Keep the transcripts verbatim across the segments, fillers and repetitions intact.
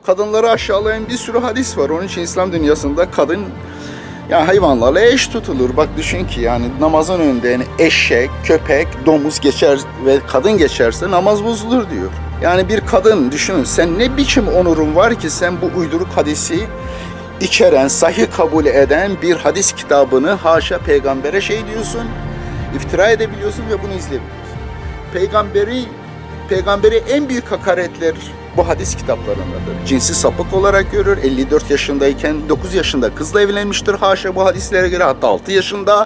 kadınları aşağılayan bir sürü hadis var. Onun için İslam dünyasında kadın yani hayvanlarla eş tutulur. Bak düşün ki yani namazın önünde yani eşek, köpek, domuz geçer ve kadın geçerse namaz bozulur diyor. Yani bir kadın düşünün, sen ne biçim onurun var ki sen bu uyduruk hadisi içeren, sahih kabul eden bir hadis kitabını haşa peygambere şey diyorsun, iftira edebiliyorsun ve bunu izleyebiliyorsun. Peygamberi, peygamberi en büyük hakaretler bu hadis kitaplarındadır. Cinsi sapık olarak görür. elli dört yaşındayken dokuz yaşında kızla evlenmiştir haşa bu hadislere göre, hatta altı yaşında.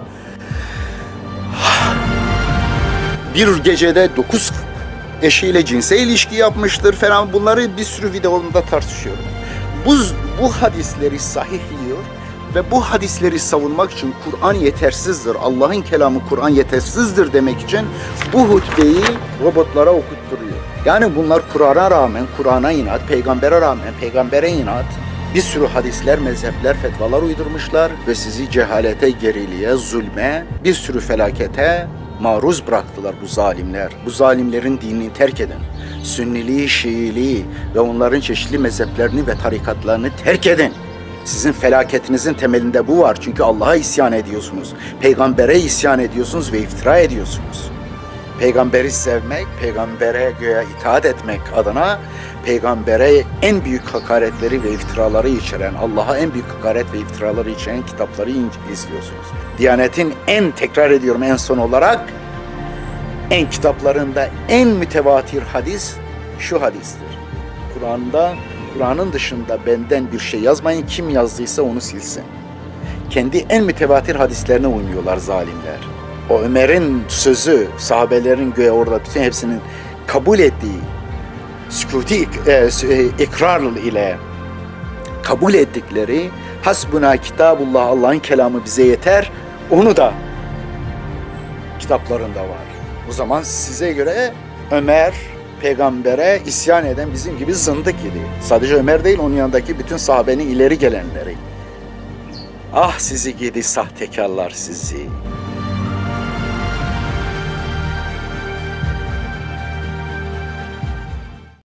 Bir gecede dokuz eşiyle cinsel ilişki yapmıştır falan, bunları bir sürü videomda tartışıyorum. Bu, bu hadisleri sahihliyor ve bu hadisleri savunmak için Kur'an yetersizdir, Allah'ın kelamı Kur'an yetersizdir demek için bu hutbeyi robotlara okutturuyor. Yani bunlar Kur'an'a rağmen, Kur'an'a inat, peygambere rağmen, peygambere inat bir sürü hadisler, mezhepler, fetvalar uydurmuşlar ve sizi cehalete, geriliğe, zulme, bir sürü felakete maruz bıraktılar bu zalimler. Bu zalimlerin dinini terk edin. Sünniliği, Şiiliği ve onların çeşitli mezheplerini ve tarikatlarını terk edin. Sizin felaketinizin temelinde bu var. Çünkü Allah'a isyan ediyorsunuz. Peygambere isyan ediyorsunuz ve iftira ediyorsunuz. Peygamberi sevmek, peygambere göğe itaat etmek adına peygambere en büyük hakaretleri ve iftiraları içeren, Allah'a en büyük hakaret ve iftiraları içeren kitapları izliyorsunuz. Diyanet'in en, tekrar ediyorum en son olarak, en kitaplarında en mütevatir hadis şu hadistir. Kur'an'da, Kur'an'ın dışında benden bir şey yazmayın, kim yazdıysa onu silsin. Kendi en mütevatir hadislerine uymuyorlar zalimler. O Ömer'in sözü, sahabelerin göğe orada bütün hepsinin kabul ettiği, sükuti e, ikrar ile kabul ettikleri hasbuna kitabullah, Allah'ın kelamı bize yeter, onu da kitaplarında var. O zaman size göre Ömer peygambere isyan eden bizim gibi zındık idi. Sadece Ömer değil, onun yanındaki bütün sahabenin ileri gelenleri. Ah sizi gidi sahtekarlar sizi.